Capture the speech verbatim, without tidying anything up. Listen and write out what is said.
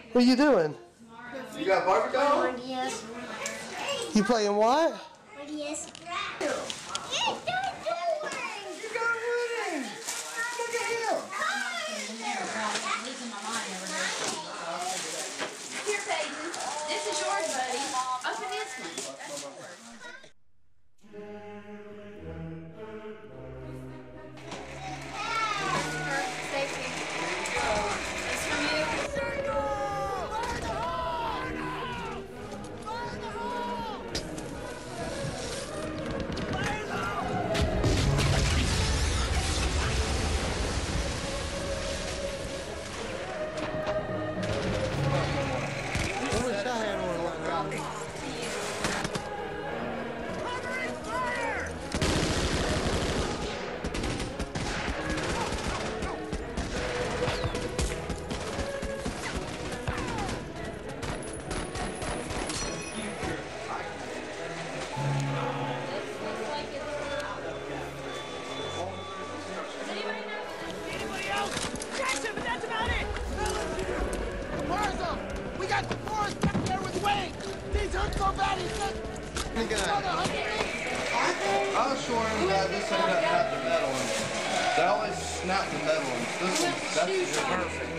What are you doing? You got Barbie doll? You playing what? What is You got winning! Look at him! Here, Peyton. This is yours, buddy. Open this one. That's yours. Safety. This from you. I was sure that this one doesn't have the metal in it. They always snap the metal in it. This one, that's perfect.